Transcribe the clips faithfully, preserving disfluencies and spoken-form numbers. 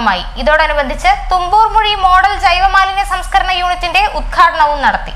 ഭാഗമായി ഇതോടനുബന്ധിച്ച് തുമ്പൂർമുഴി മോഡൽ ജൈവമാലിന്യ സംസ്കരണ യൂണിറ്റിന്റെ ഉദ്ഘാടനവും നടത്തി.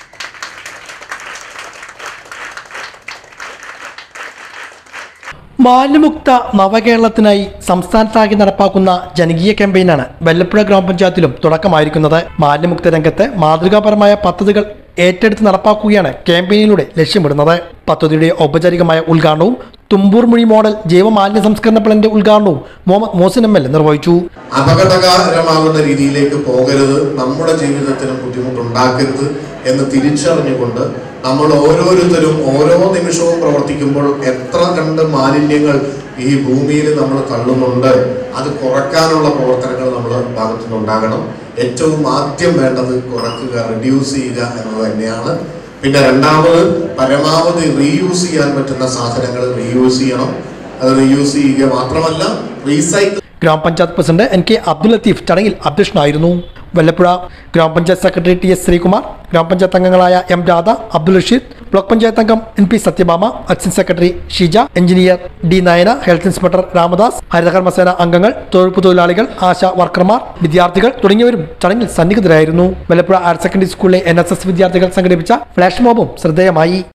മാലിന്യമുക്ത നവകേരളത്തിനായി സംസ്ഥാനത്താകെ നടപ്പാക്കുന്ന ജനകീയ ക്യാമ്പയിനാണ് വല്ലപ്പുഴ ഗ്രാമപഞ്ചായത്തിലും തുടക്കമായിരിക്കുന്നത്. മാലിന്യമുക്ത രംഗത്ത് മാതൃകാപരമായ പദ്ധതികൾ ഏറ്റെടുത്ത് നടപ്പാക്കുകയാണ് ക്യാമ്പയിനിലൂടെ ലക്ഷ്യമിടുന്നത്. പദ്ധതിയുടെ ഔപചാരികമായ ഉദ്ഘാടനവും തുമ്പൂർമുഴി മോഡൽ ജൈവ മാലിന്യ സംസ്കരണ പ്ലാന്റിന്റെ ഉദ്ഘാടനവും Muhammad Mohsin M L A നിർവഹിച്ചു. അപകടകരമാകുന്ന രീതിയിലേക്ക് പോകരുത്, നമ്മുടെ ജീവിതത്തിന് ബുദ്ധിമുട്ടുണ്ടാക്കരുത് എന്ന് തിരിച്ചറിഞ്ഞുകൊണ്ട് നമ്മൾ ഓരോരുത്തരും ഓരോ നിമിഷവും പ്രവർത്തിക്കുമ്പോൾ എത്ര കണ്ട് മാലിന്യങ്ങൾ ഈ ഭൂമിയിൽ നമ്മൾ തള്ളുന്നുണ്ട്, അത് കുറയ്ക്കാനുള്ള പ്രവർത്തനങ്ങൾ നമ്മുടെ ഭാഗത്തുനിന്നുണ്ടാകണം. ഏറ്റവും ആദ്യം വേണ്ടത് കുറയ്ക്കുക, റെഡ്യൂസ് ചെയ്യുക എന്നത് തന്നെയാണ്. പിന്നെ രണ്ടാമത് പരമാവധി റീയൂസ് ചെയ്യാൻ പറ്റുന്ന സാധനങ്ങൾ റീയൂസ് ചെയ്യണം. അത് റീയൂസ് ചെയ്യുക മാത്രമല്ല റീസൈക്കിൾ. ഗ്രാമപഞ്ചായത്ത് president N K Abdul Latheef ചടങ്ങിൽ അധ്യക്ഷനായിരുന്നു. വല്ലപ്പുഴ ഗ്രാമപഞ്ചായത്ത് സെക്രട്ടറി ടി എസ് ശ്രീകുമാർ, ഗ്രാമപഞ്ചായത്ത് അംഗങ്ങളായ എം രാധ, അബ്ദുൽ റഷീദ്, ബ്ലോക്ക് പഞ്ചായത്ത് അംഗം N P Sathyabhama, assistant secretary Sheeja, engineer D Nayana, health inspector Ramadas, ഹരിതകർമ്മസേന അംഗങ്ങൾ, തൊഴിലുറപ്പ് തൊഴിലാളികൾ, ആശാ വർക്കർമാർ, വിദ്യാർത്ഥികൾ തുടങ്ങിയവരും ചടങ്ങിൽ സന്നിഹിതരായിരുന്നു. വല്ലപ്പുഴ ഹയർ സെക്കൻഡറി സ്കൂളിലെ എൻ എസ് എസ് വിദ്യാർത്ഥികൾ സംഘടിപ്പിച്ച ഫ്ലാഷ് മോബും ശ്രദ്ധേയമായി.